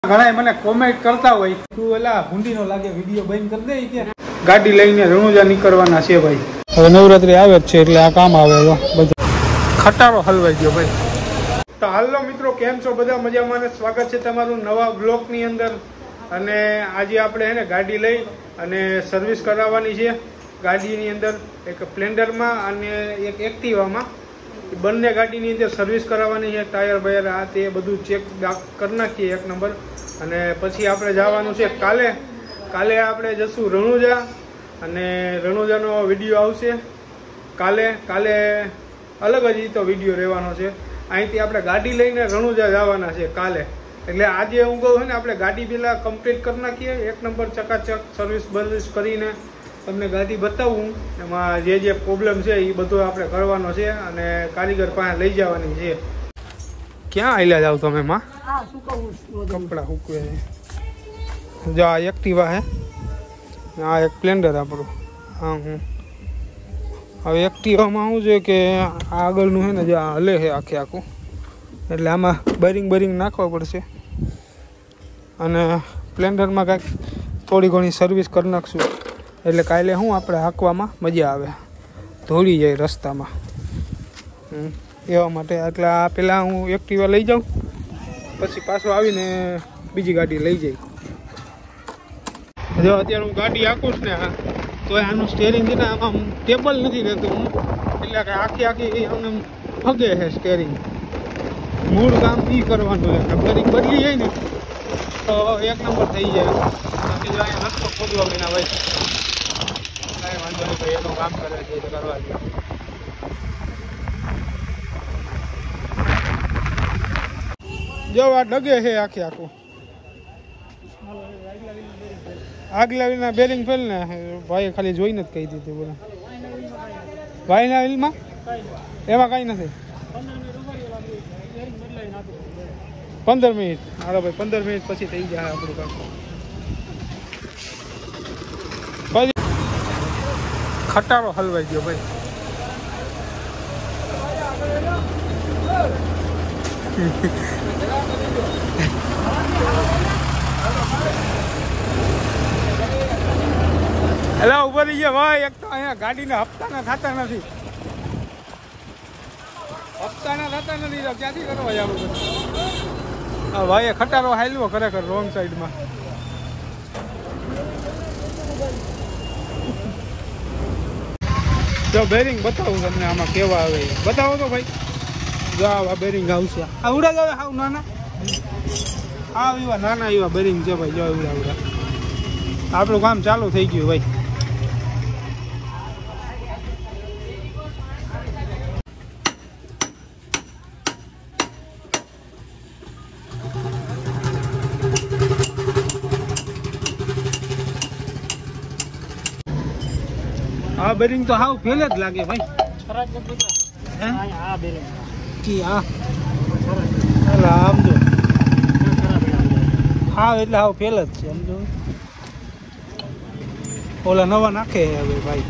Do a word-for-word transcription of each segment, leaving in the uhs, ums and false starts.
ઘણા મને કોમેન્ટ કરતા હોય તું એલા ભૂંડીનો લાગે વિડીયો બંધ કરી દે કે ગાડી લઈને રણુજા નીકળવાના છે ભાઈ. હવે નવરાત્રી આવે જ છે એટલે આ કામ આવે બધું ખટારો હલવાઈ ગયો ભાઈ. તો હાલો મિત્રો, કેમ છો બધા? મજામાં ને સ્વાગત છે તમારું નવા બ્લોગની અંદર. અને આજે આપણે હે ને ગાડી લઈ અને સર્વિસ કરાવવાની છે. ગાડીની અંદર એક સ્પ્લેન્ડરમાં અને એક એક્ટિવામાં બંને ગાડીની અંદર સર્વિસ કરાવવાની છે. ટાયર બાયર આ તે બધું ચેક કરી નાખીએ એક નંબર. અને પછી આપણે જવાનું છે કાલે કાલે આપણે જશું રણુજા અને રણુજાનો વિડીયો આવશે કાલે કાલે અલગ જ તો વિડીયો રહેવાનો છે. અહીંથી આપણે ગાડી લઈને રણુજા જવાના છે કાલે. એટલે આજે હું કહું છું ને આપણે ગાડી પહેલાં કમ્પ્લીટ કરી નાખીએ એક નંબર ચકાચક સર્વિસ બર્વિસ કરીને તમને ગાડી બતાવું. એમાં જે જે પ્રોબ્લેમ છે એ બધું આપણે કરવાનો છે અને કારીગર પાસે લઈ જવાની છે. ક્યાં આવેલા જાવ તમે માં? કપડા સૂકવે છે. જો આ એક્ટિવા હે, આ એક સ્પ્લેન્ડર આપણું. હા હું હવે એક્ટિવામાં શું છે કે આ આગળનું છે ને જે આ હલે છે આખે આખું, એટલે આમાં બરિંગ બરિંગ નાખવા પડશે. અને સ્પ્લેન્ડરમાં કાંઈક થોડી ઘણી સર્વિસ કરી નાખશું એટલે કાલે શું આપણે હાંકવામાં મજા આવે, ધોળી જાય રસ્તામાં એવા માટે. એટલે આ પહેલાં હું એક્ટિવા લઈ જાઉં પછી પાછો આવીને બીજી ગાડી લઈ જઈ. જો અત્યારે હું ગાડી હાંકું છું ને તો આનું સ્ટેરિંગ છે ને આમાં ટેબલ નથી રહેતું હું, એટલે કે આખી આખી અમને ફગે છે સ્ટેરિંગ. મૂળ કામ એ કરવાનું છે. બરિંગ બદલી જાય ને તો એક નંબર થઈ જાય. બીજો અહીંયા રસ્તો ખોદવા વિના ભાઈ કાંઈ વાંધો નહીં ભાઈ, એનું કામ કરે છે કરવા દે. જો આ ડગે છે આખે આખું. આગલા વ્હીલના બેરિંગ ફેલ ને ભાઈ ખાલી જોઈને જ કહી દીધું બોલે. ભાઈના વ્હીલમાં એમાં કાંઈ નથી. પંદર મિનિટ હાલો ભાઈ, પંદર મિનિટ પછી થઈ જાય આપણું કામ. પછી ખટારો હલવાઈ ગયો ભાઈ. એટલે ઉભો રહી ગયા ભાઈ. એક તો અહીંયા ગાડીના હપ્તાના થતા નથી, હપ્તાના થતા નથી તો ક્યાંથી કરવા જવું બધું? હા ભાઈ, ખટારો હાલ્યો ખરેખર રોંગ સાઈડમાં. જો બેરિંગ બતાવું તમને આમાં કેવા આવે, બતાવો તો ભાઈ. જો આ બેરિંગ આવશે આ ઉડા જ આવે હાવ નાના, હા એવા નાના એવા બેરિંગ છે ભાઈ. જો ઉડા ઉડા આપણું કામ ચાલુ થઈ ગયું ભાઈ. આ બેરિંગ તો હાવ ફેલ જ લાગે ભાઈ. આમ જો હા એટલે હાવ ફેલ જ છે સમજો. ઓલા નવા નાખે હવે ભાઈ.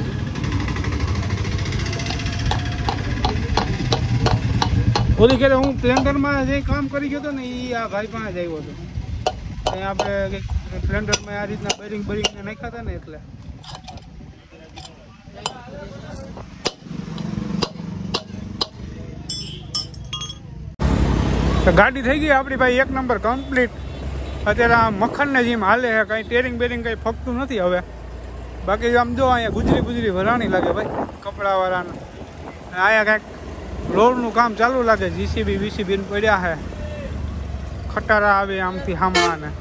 ઓલી કે હું સ્પ્લેન્ડરમાં જે કામ કરી ગયો હતો ને એ આ ભાઈ પાસે જ આવ્યો હતો. ત્યાં આપણે સ્પ્લેન્ડરમાં આ રીતના બેરિંગ બેરિંગને નાખ્યા હતા ને એટલે. ગાડી થઈ ગઈ આપણી ભાઈ એક નંબર કમ્પ્લીટ. અત્યારે આ મખણને જેમ હાલે છે, કાંઈ ટેરિંગ બેરિંગ કંઈ ફગતું નથી હવે. બાકી આમ જો અહીંયા ગુજરી ગુજરી ભરાણી લાગે ભાઈ કપડાવાળાને. અહીંયા કાંઈક રોડનું કામ ચાલુ લાગે. જીસીબી વીસીબી પડ્યા છે, ખટારા આવે આમથી હામણા ને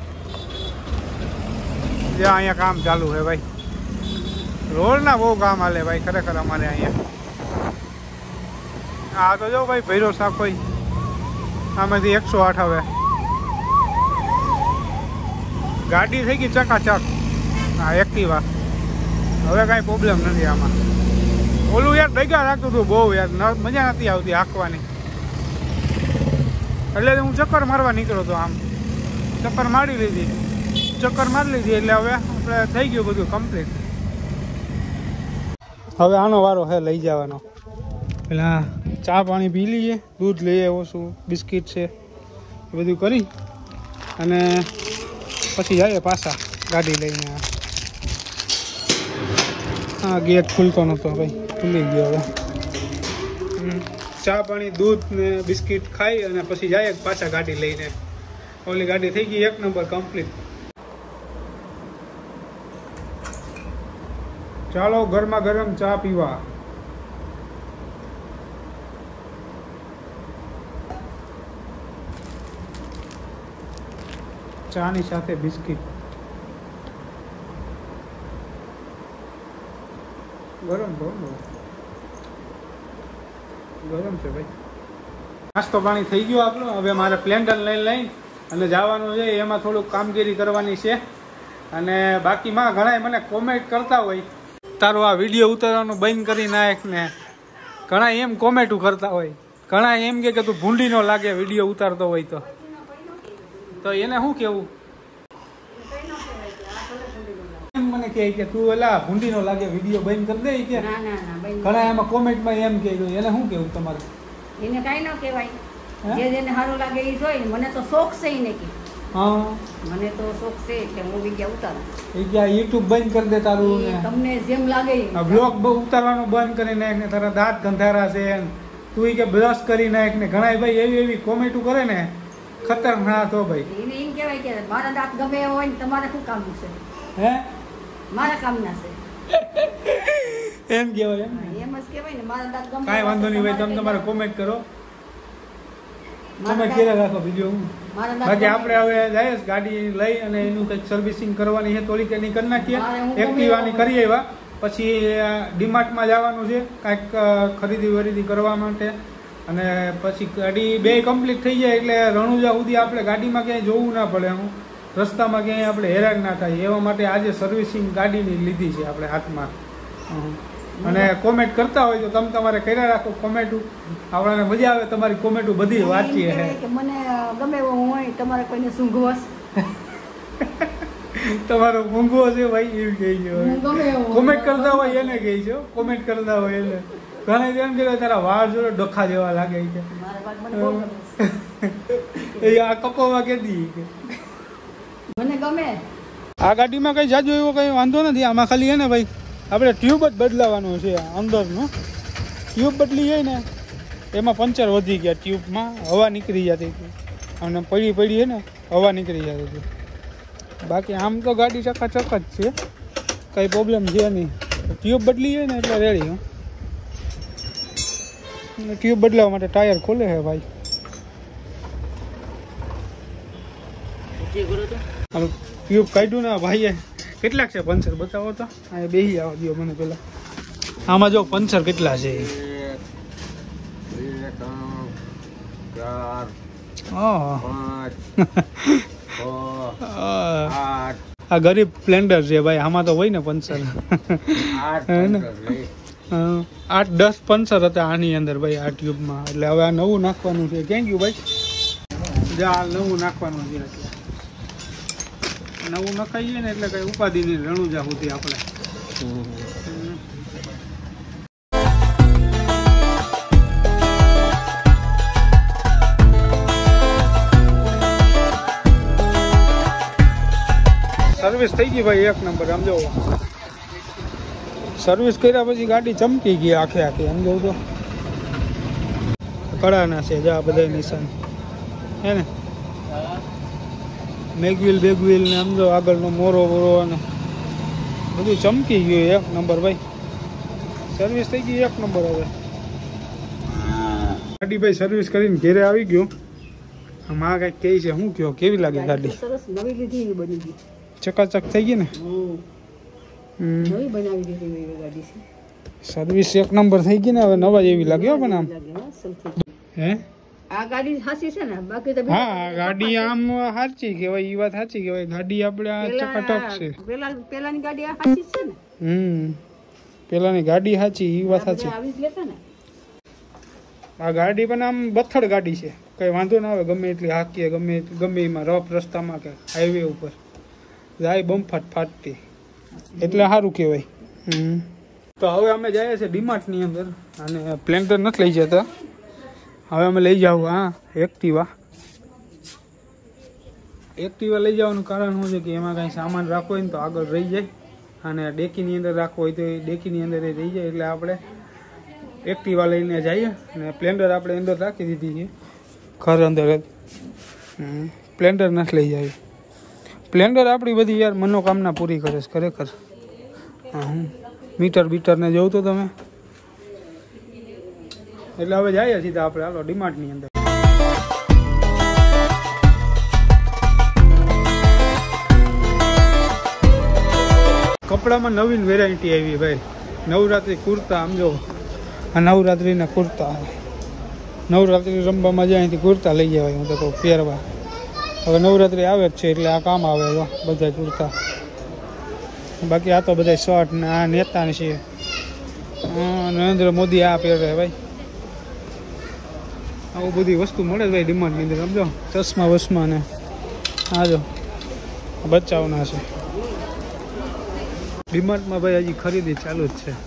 જે અહીંયા કામ ચાલુ છે ભાઈ. રોડના બહુ કામ હાલે ભાઈ ખરેખર અમારે અહીંયા. આ તો જો ભાઈ ભૈરો શાક હોય આમાંથી એકસો આઠ આવે. ગાડી થઈ ગઈ ચકાચક. હા એક્ટિવા હવે કાંઈ પ્રોબ્લેમ નથી આમાં. ઓલું યાર ડગા રાખતું હતું બહુ યાર, મજા નથી આવતી હાંકવાની. એટલે હું ચક્કર મારવા નીકળ્યો હતો. આમ ચક્કર મારી લીધી ચક્કર મારી લીધી એટલે હવે આપણે થઈ ગયું બધું કમ્પ્લીટ. હવે આનો વારો હે લઈ જવાનો. પેલા ચા પાણી પી લઈએ, દૂધ લઈએ, ઓછું બિસ્કિટ છે એ બધું કરી અને પછી જઈએ પાછા ગાડી લઈને. હા ગેટ ખુલતો નહોતો ભાઈ, ખુલી ગયો હવે. ચા પાણી દૂધ ને બિસ્કિટ ખાઈ અને પછી જાય પાછા ગાડી લઈને. ઓલી ગાડી થઈ ગઈ એક નંબર કમ્પ્લીટ. ચાલો ગરમા ગરમ ચા પીવા. ચાની સાથે બિસ્કિટ ગરમ ગરમ ગરમ છે ભાઈ. નાસ્તો પાણી થઈ ગયો આપણો. હવે મારે પ્લેન્ડર લઈ લઈ અને જવાનું છે. એમાં થોડુંક કામગીરી કરવાની છે. અને બાકીમાં ઘણા મને કોમેન્ટ કરતા હોય તારો આ વિડીયો ઉતારવાનું બંધ કરી નાખ ને. ઘણા એમ કોમેન્ટો કરતા હોય. ઘણા એમ કે તું ભૂંડી ન લાગે વિડીયો ઉતારતો હોય તો તો એને શું કેવું? મને કહે કે તું એલા ભૂંડી નો લાગે વિડીયો બંધ કરી દે કે. ઘણા એમાં કોમેન્ટમાં એમ કે એને શું કેવું તમારે? એને કાંઈ ન કહેવાય. જે જેને સારું લાગે એ જોઈ. મને તો શોખ છે એને કે. હા મને તો શોખ છે એટલે હું વિડીયો ઉતારું. એ કે યુટ્યુબ બંધ કરી દે તારું ને તમને જેમ લાગે બ્લોગ ઉતારવાનું બંધ કરી નાખ ને. તારા દાંત ગંધારા છે તું એ કે બ્રશ કરી નાખ ને. ઘણા ભાઈ એવી એવી કોમેન્ટો કરે ને ખતરનાક હો ભાઈ. એને એમ કહેવાય કે મારા દાંત ગમે હોય ને તમારે શું કામ છે? હે મારા કામના છે એમ કહેવાય. એમ જ કહેવાય ને મારા દાંત ગમે. કાંઈ વાંધો નહીં ભાઈ, તમે તમારે કોમેન્ટ કરો. તમે ક્યારે રાખો બીજું હું. બાકી આપણે હવે જઈએ ગાડી લઈ અને એનું કંઈક સર્વિસિંગ કરવાની છે. થોડીક એની કરી નાખીએ. એક્ટિવાની કરી આવ્યા પછી ડીમાર્ટમાં જવાનું છે કાંઈક ખરીદી વરીદી કરવા માટે. અને પછી ગાડી બે કમ્પ્લીટ થઈ જાય એટલે રણુજા સુધી આપણે ગાડીમાં ક્યાંય જોવું ના પડે. હું રસ્તામાં ક્યાંય આપણે હેરાન ના થાય એવા માટે આજે સર્વિસિંગ ગાડીની લીધી છે આપણે હાથમાં. અને કોમેન્ટ કરતા હોય તો તમે તમારે કર્યા રાખો કોમેન્ટો. આપણને મજા આવે તમારી કોમેન્ટો બધી વાંચીએ છે. મને ગમે એવો હોય તમારે કોઈને સૂંઘવો તમારો ઊંઘવો છે ભાઈ એવું કહી ગયો. કોમેન્ટ કરતા હોય એને કહી છો. કોમેન્ટ કરતા હોય એને ઘણા એમ કે તારા વાળ જોડે ડોખા જેવા લાગે કે એ આ કપોમાં કેદી કે મને ગમે. આ ગાડીમાં કઈ જાજો એવો કઈ વાંધો નથી. આમાં ખાલી હે ને ભાઈ આપણે ટ્યુબ જ બદલાવાનું છે. અંદરનું ટ્યુબ બદલી જાય ને એમાં પંચર વધી ગયા. ટ્યુબમાં હવા નીકળી જતી હતી અને પડી પડી છે ને હવા નીકળી જતી હતી. બાકી આમ તો ગાડી ચકાચક જ છે, કંઈ પ્રોબ્લેમ છે નહીં. ટ્યુબ બદલી જાય ને એટલે રેડી. હું ટ્યુબ બદલાવા માટે ટાયર ખોલે છે ભાઈ. ટ્યુબ કાઢ્યું ને ભાઈએ. કેટલાક છે પંચર બતાવો તો. આ બેસી આવવા દો મને પેલા. આમાં જો પંચર કેટલા છે. આ ગરીબ સ્પ્લેન્ડર છે ભાઈ. આમાં તો હોય ને પંચર આઠ દસ પંચર હતા આની અંદર ભાઈ આ ટ્યુબમાં. એટલે હવે આ નવું નાખવાનું છે. ક્યાં ગયું ભાઈ? જા નવું નાખવાનું છે. એટલે નવું નખાઈએ ને એટલે કઈ ઉપાધિ નહીં. રણુજા સુધી આપણે સર્વિસ થઈ ગઈ ભાઈ એક નંબર. સમજો સર્વિસ કર્યા પછી ગાડી ચમકી ગઈ આખે આખી. સમજો તો કડાના છે જા બધા નિશાન હે ને. મેગવીલ બેગવીલ ને સમજો આગળનો મોરો બોરો અને બધું ચમકી ગયું એક નંબર ભાઈ. સર્વિસ થઈ ગઈ એક નંબર. હવે ગાડી ભાઈ સર્વિસ કરીને ઘેરે આવી ગયો. આમાં કંઈક કહે છે શું કહો કેવી લાગે ગાડી? સરસ નવી લીધી બની ગઈ. ચકાચક થઈ ગઈ ને. નવી બનાવી દીધી ગાડી છે. સર્વિસ એક નંબર થઈ ગઈ ને હવે નવા જેવી લાગે પણ આમ. હે આ ગાડી સાચી છે ને? બાકી તો હા ગાડી આમ સાચી કહેવાય. એ વાત સાચી કહેવાય. ગાડી આપણે આ ચકાટક છે. પેલા પેલાની ગાડી આ સાચી છે ને. હમ પેલાની ગાડી સાચી. એ વાત સાચી. આવી જ લેતા ને. આ ગાડી પણ આમ બથડ ગાડી છે. કઈ વાંધો ના આવે. ગમે એટલી હાકીએ ગમે ગમે એમાં રફ રસ્તામાં કે હાઈવે ઉપર જાય બમફાટ ફાટતી. એટલે સારું કહેવાય. હમ તો હવે અમે જઈએ છીએ ડીમાર્ટની અંદર. અને સ્પ્લેન્ડર નથી લઈ જતા. હવે અમે લઈ જાવ હા એક્ટિવા. એક્ટિવા લઈ જવાનું કારણ શું છે કે એમાં કાંઈ સામાન રાખવો હોય ને તો આગળ રહી જાય, અને ડેકીની અંદર રાખવો હોય તો એ ડેકીની અંદર એ રહી જાય. એટલે આપણે એક્ટિવા લઈને જઈએ. અને સ્પ્લેન્ડર આપણે અંદર રાખી દીધી છે ઘર અંદર જ. સ્પ્લેન્ડર નથી લઈ જાય. સ્પ્લેન્ડર આપણી બધી યાર મનોકામના પૂરી કરે છે ખરેખર. હા હું મીટર બીટરને જોઉં તો તમે. એટલે હવે જઈએ સીધા આપણે હાલો ડીમાર્ટની અંદર. કપડામાં નવીન વેરાયટી આવી ભાઈ. નવરાત્રિ કુર્તા આમ જો, આ નવરાત્રિના કુર્તા. નવરાત્રિ રમવામાં જાય અહીંથી કુર્તા લઈ જવાય હું તો કહું પહેરવા. હવે નવરાત્રિ આવે જ છે એટલે આ કામ આવે જો બધા કુર્તા. બાકી આ તો બધા શર્ટ ને આ નેતાને છે. નરેન્દ્ર મોદી આ પહેરે ભાઈ. આવું બધી વસ્તુ મળે ભાઈ ડિમાન્ડની અંદર. સમજો ચશ્મા વસમા ને આ જો બચાવના છે. ડીમાર્ટમાં ભાઈ હજી ખરીદી ચાલુ જ છે.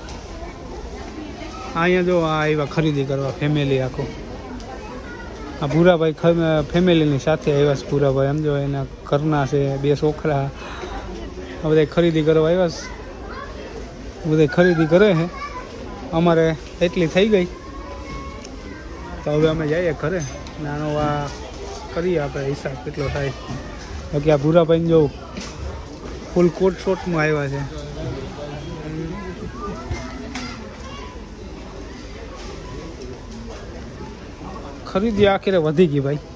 અહીંયા જો આ આવ્યા ખરીદી કરવા ફેમિલી આખું. આ ભૂરાભાઈ ફેમિલીની સાથે આવ્યા છે. ભૂરાભાઈ એમ જો એના ઘરના છે બે છોકરા. આ બધા ખરીદી કરવા આવ્યા છે. બધા ખરીદી કરે છે. અમારે એટલી થઈ ગઈ તો હવે અમે જઈએ ઘરે. નાનો આ કરીએ આપણે હિસાબ કેટલો થાય. બાકી આ ભૂરાભાઈને જોઉં ફૂલ કોટ શોટમાં આવ્યા છે. ખરીદી આખરે વધી ગઈ ભાઈ.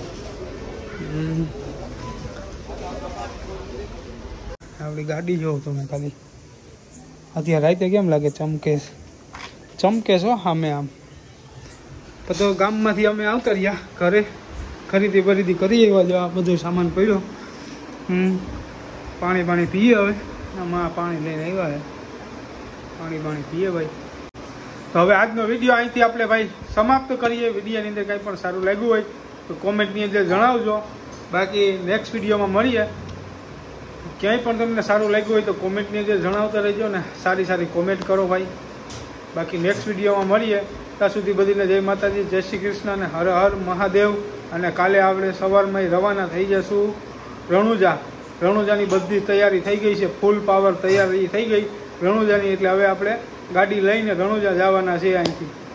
આપણી ગાડી જોઉં તમે ખાલી. અત્યારે રાતે કેમ લાગે ચમકે ચમકે છો સામે આમ. તો ગામમાંથી અમે આવતા રહ્યા ઘરે. ખરીદી બરીદી કરી એવા જો આ બધો સામાન પડ્યો. હમ પાણી પાણી પીએ હવે. આમાં પાણી લઈને આવ્યા છે. પાણી પાણી પીએ ભાઈ. તો હવે આજનો વિડીયો અહીંથી આપણે ભાઈ સમાપ્ત કરીએ. વિડીયોની અંદર કંઈ પણ સારું લાગ્યું હોય તો કોમેન્ટની અંદર જણાવજો. બાકી નેક્સ્ટ વિડીયોમાં મળીએ. ક્યાંય પણ તમને સારું લાગ્યું હોય તો કોમેન્ટની અંદર જણાવતા રહેજો ને સારી સારી કોમેન્ટ કરો ભાઈ. બાકી નેક્સ્ટ વિડીયોમાં મળીએ. ત્યાં સુધી બધીને જય માતાજી, જય શ્રી કૃષ્ણ અને હર હર મહાદેવ. અને કાલે આપણે સવારમાં રવાના થઈ જશું રણુજા. રણુજાની બધી તૈયારી થઈ ગઈ છે. ફૂલ પાવર તૈયારી થઈ ગઈ રણુજાની. એટલે હવે આપણે ગાડી લઈને રણુજા જવાના છે અહીંથી.